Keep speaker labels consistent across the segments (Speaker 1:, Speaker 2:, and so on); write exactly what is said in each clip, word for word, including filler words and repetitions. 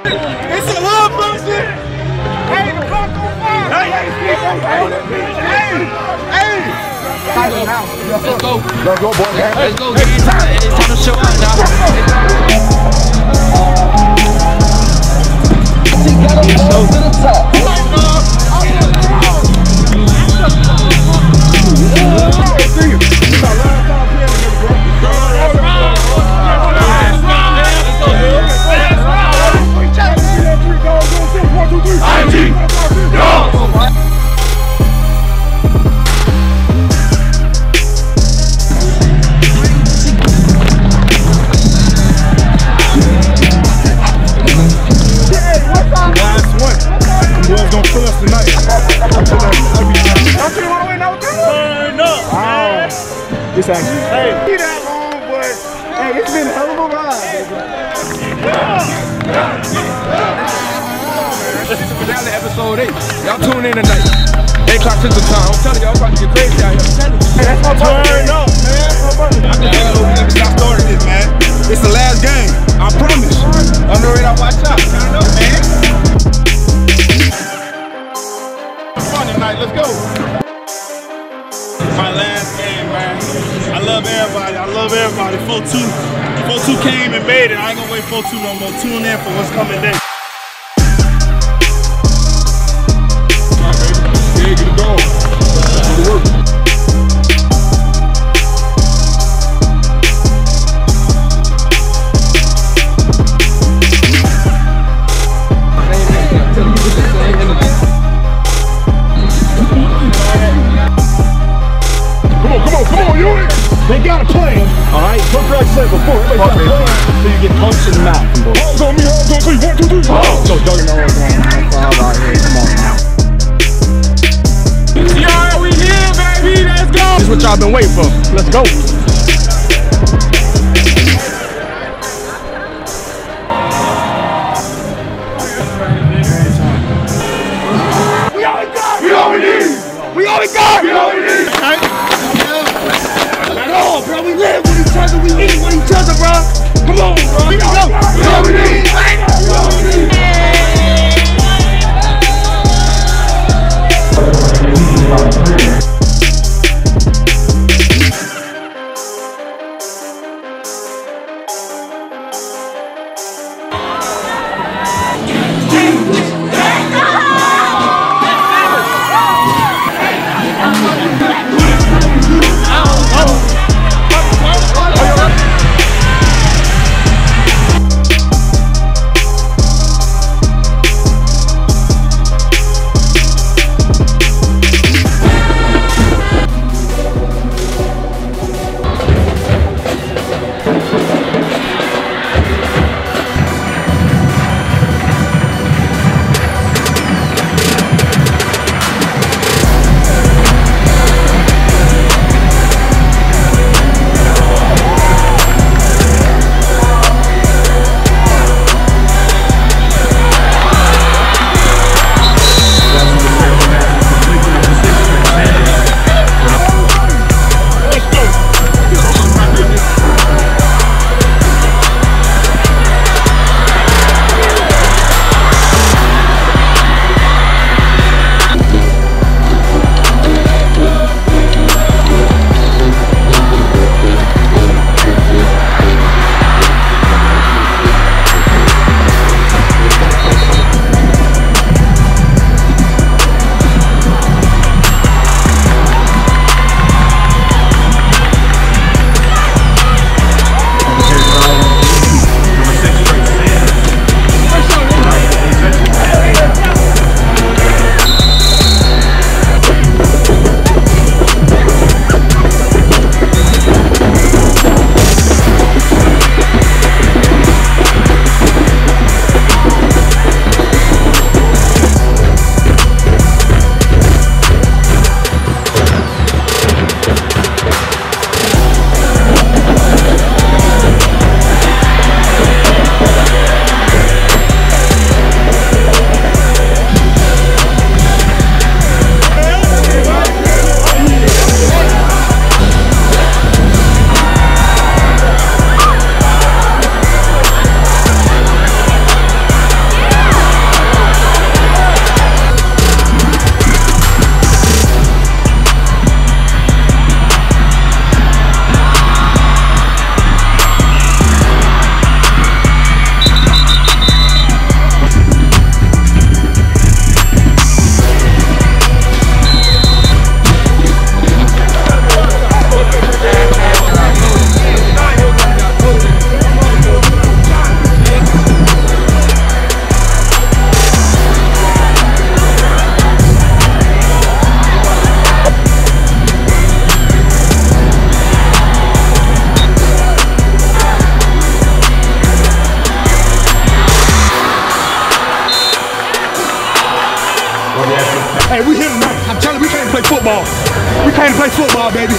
Speaker 1: It's a hood function. Hey, the fuck on fire. Hey, hey, hey, hey. Let's go. Let's go, boy. Let's go. It's time, it's time to show out now. She got us to the top. I M G, yo! Last one. The boys gonna kill us tonight. Don't you wanna win that one? Turn up, man. This actually. Hey, be that long, but hey, it's been a hell of a ride. This is finale episode eight. Y'all tune in tonight. eight o'clock Central Time. I'm telling y'all, I'm about to get crazy out here. Hey, that's my turn up, man. I can tell you never stop starting this, man. It's the last game. I promise. Underrated, watch out. Turn up, man. Fun tonight. Let's go. My last game, man. I love everybody. I love everybody. four two. four two came and made it. I ain't gonna wait four two no more. Tune in for what's coming next. Get it going. Go to work. Come on, come on, come on, you in. They got a plan. All right, what did I say before? Everybody got a plan. So you get punched in the mouth. Hands on me, hands on me. One, two, three. Oh, so Doug and all right here. Come on now. Yo, we here, baby. Let's go. This is what y'all been waiting for. Let's go. We all we got. We all we need. We all we got. We all we need. At all, bro. We live with each other. We eat with each other, bro. Come on, bro. We all we got. We all we need. We all we need. Hey, we here tonight. I'm telling you, we can't play football. We can't play football, baby.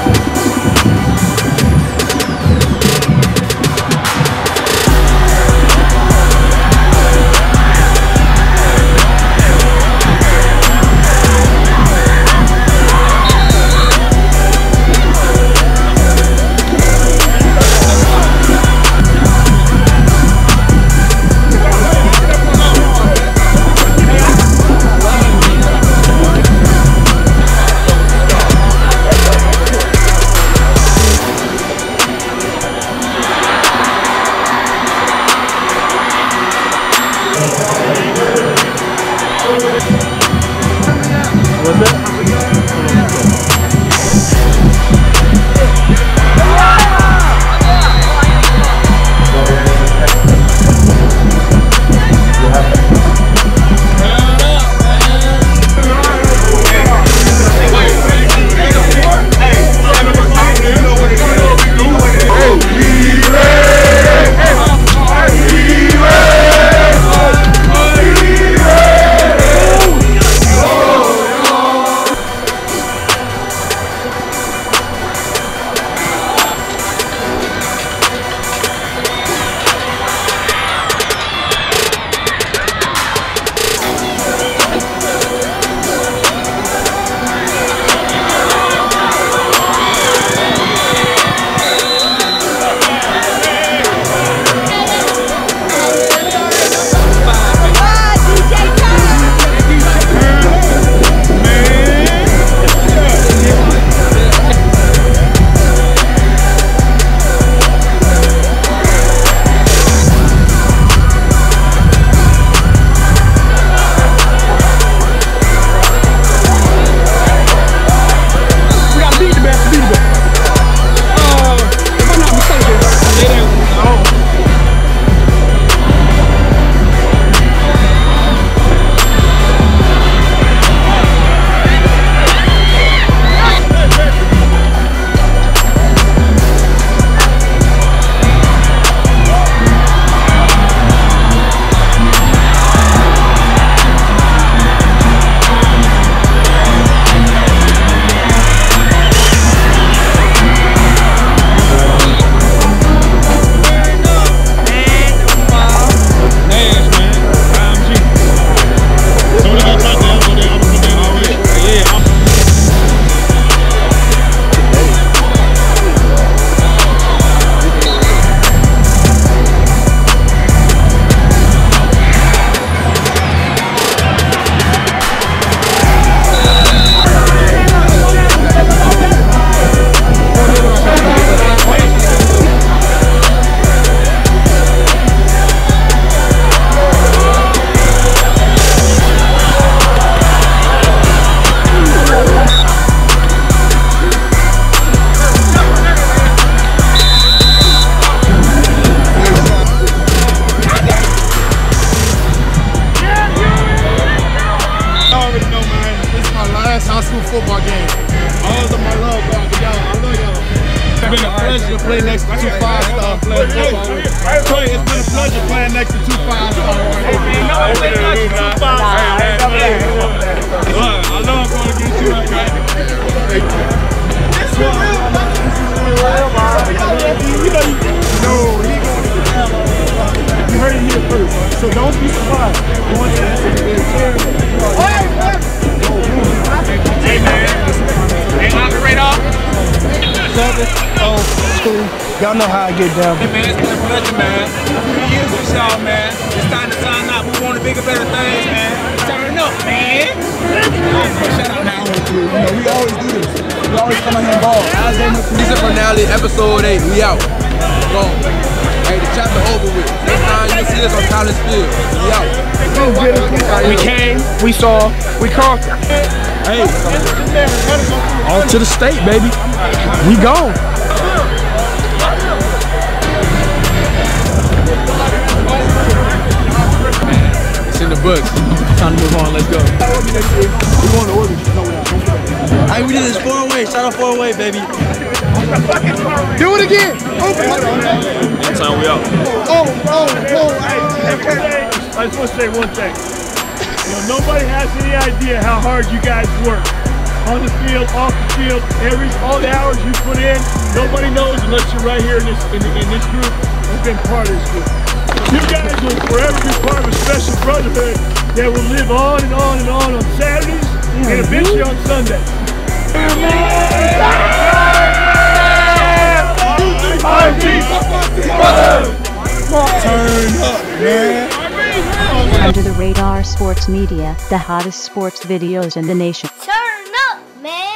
Speaker 2: Football game. All of my love, God, for y'all. I love y'all. It's been a pleasure to play next to two five star playing football with. Trey, it's been a pleasure playing next to two five star. I love going to get you like that. No, he you heard it here first, so don't be surprised. You want to Hey man, hey operator. Seven, oh, two. Y'all know how I get down. Hey man, it's been a pleasure, man. Three years with y'all, man. It's time to sign up. We want to bigger, better things, man. Turn up, man. Shout out now. You know, we always do this. We always come out here and ball.
Speaker 1: Season finale, episode eight. We out. Go. Hey, the chapter over with. Next time you see us on College Field. We out.
Speaker 2: We came, we saw, we conquered. Hey, on to the state, baby. We gone.
Speaker 1: It's in the books.
Speaker 2: Time to move on. Let's go. We want to order.
Speaker 3: Hey, we did this four way. Shout out four way, baby.
Speaker 2: Do it again.
Speaker 3: One time we out.
Speaker 2: Oh, oh, oh. I just want to say one thing. You know, nobody has any idea how hard you guys work. On the field, off the field, every all the hours you put in, nobody knows unless you're right here in this in, in this group and been part of this group. You guys will forever be part of a special brotherhood that will live on and on and on on Saturdays and eventually on Sundays. I M G,
Speaker 1: Turn up, man.
Speaker 4: Under the Radar Sports Media, the hottest sports videos in the nation.
Speaker 5: Turn up, man!